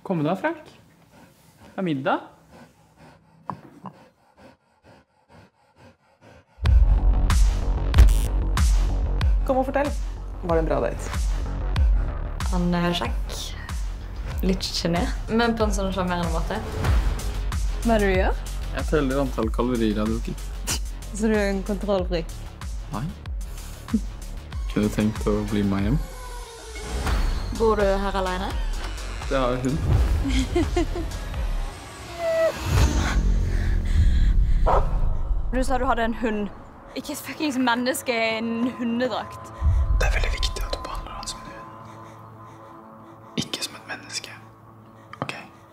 Kom da, Frank. Det middag. Kom og fortell. Var det en bra date? Han er kjekk. Litt genert, men på en sånn sjarmerende måte. Hva er det du gjør? Jeg teller antall kalorier jeg har drukket. Så du er en kontrollfrik? Nei. Kunne du tenkt å bli med hjem? Bor du her alene? Det har hun. Du sa du hadde en hund. Ikke et fucking menneske i en hundedrakt. Det er veldig viktig at du behandler han som en hund. Ikke som et menneske. Ok?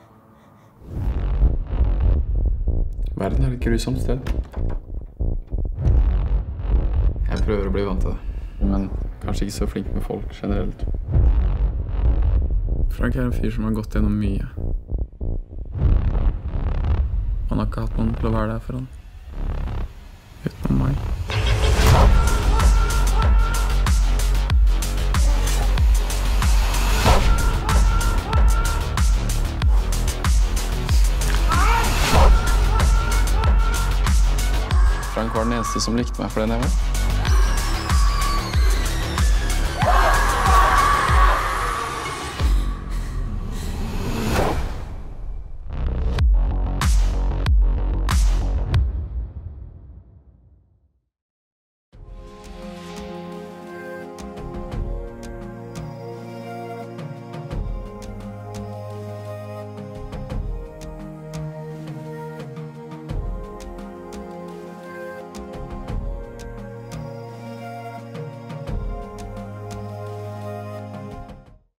Verden er et grusomt sted. Jeg prøver å bli vant til det. Men kanskje ikke så flink med folk generelt. Frank er en fyr som har gått gjennom mye. Han har ikke hatt noen til å være der for han. Utenom meg. Frank var den eneste som likte meg for den jeg var.